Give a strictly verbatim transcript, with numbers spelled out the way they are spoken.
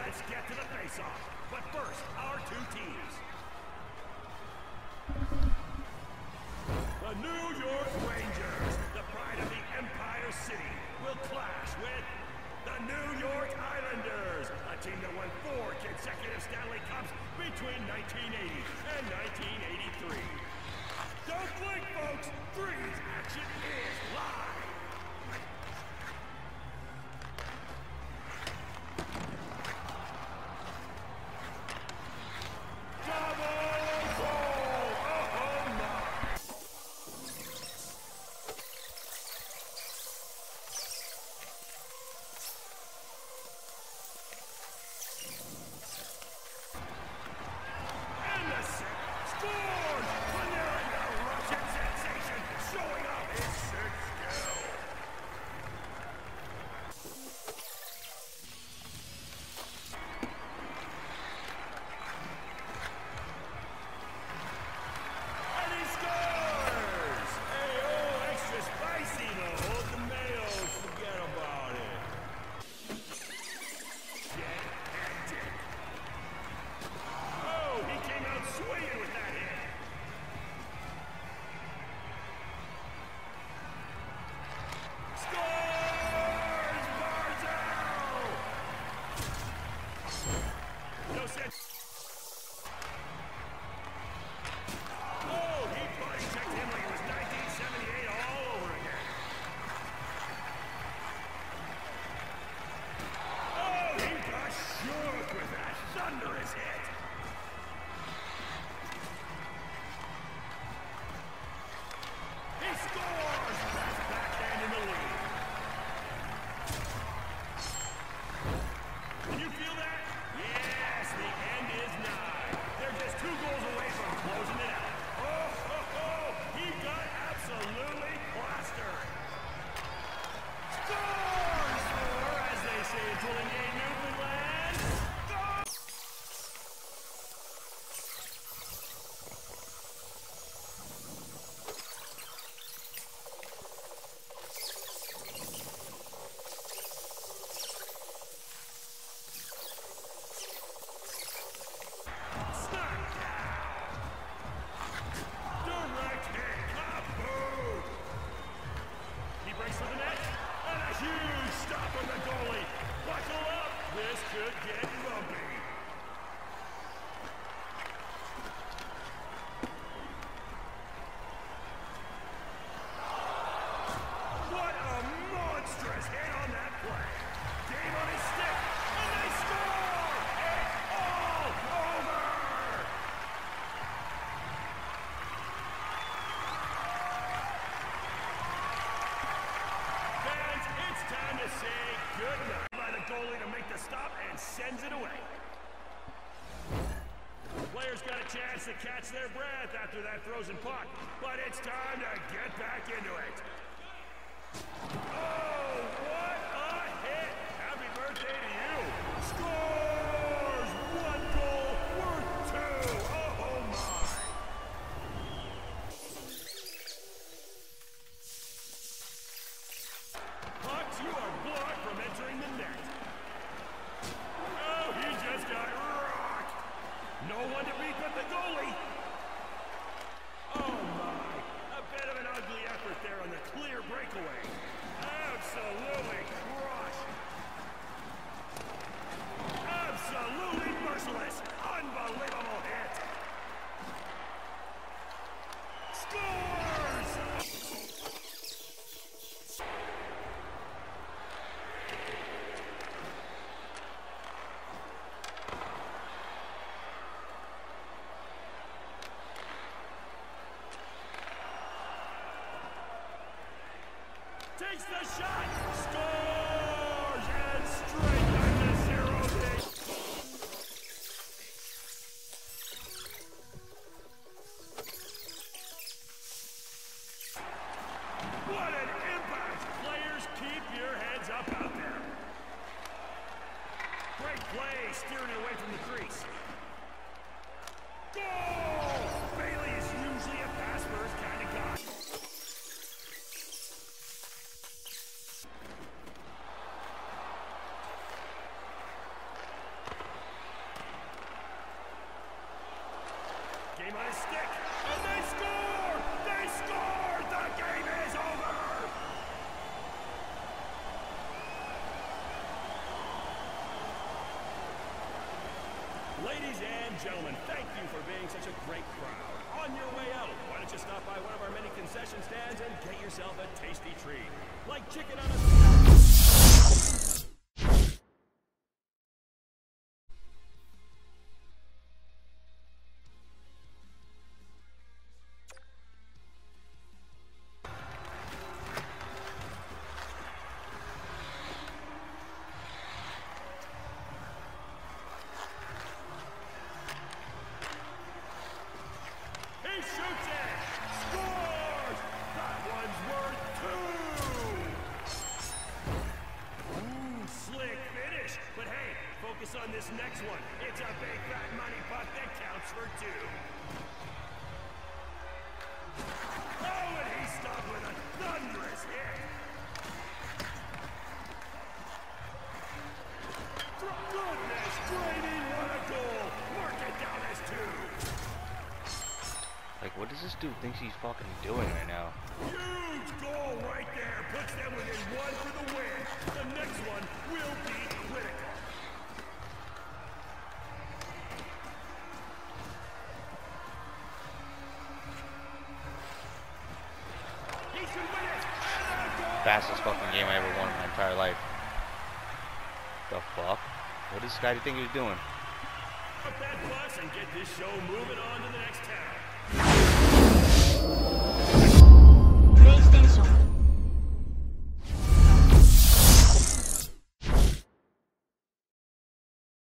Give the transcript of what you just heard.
let's get to the face-off. But first, our two teams. The New York Rangers, the pride of the Empire City, will clash with the New York Islanders, a team that won four consecutive Stanley Cups between nineteen eighty and nineteen eighty-three. Don't blink, folks! Three's action is live! Sends it away. Players got a chance to catch their breath after that frozen puck, but it's time to get back into it. Oh, what a hit! Happy birthday to you! Scores! One goal worth two! Oh my! Pucks, you are blocked from entering the net. Oh, he just got rocked! No one to beat but the goalie! Oh my! A bit of an ugly effort there on the clear breakaway. Absolutely crushed! Absolutely merciless! Unbelievable hit! Scores! Takes the shot, scores, and straight back to zero big. What an impact! Players, keep your heads up out there. Great play, steering it away from the crease. Goal! Bailey is usually a pass-first kind of guy. Ladies and gentlemen, thank you for being such a great crowd. On your way out, why don't you stop by one of our many concession stands and get yourself a tasty treat, like chicken on a shoots it! Scores! That one's worth two! Ooh, slick finish. But hey, focus on this next one. It's a big fat money puck that counts for two. Oh, and he stopped with a thunderous hit. Goodness, Brady, what a goal! Work it down as two. Like, what does this dude think he's fucking doing right now? Huge goal right there. Puts them within one for the win. The next one will be critical. He should win it. And a goal. Fastest fucking game I ever won in my entire life. The fuck? What does this guy think he was doing? Up that bus and get this show moving on to the next town.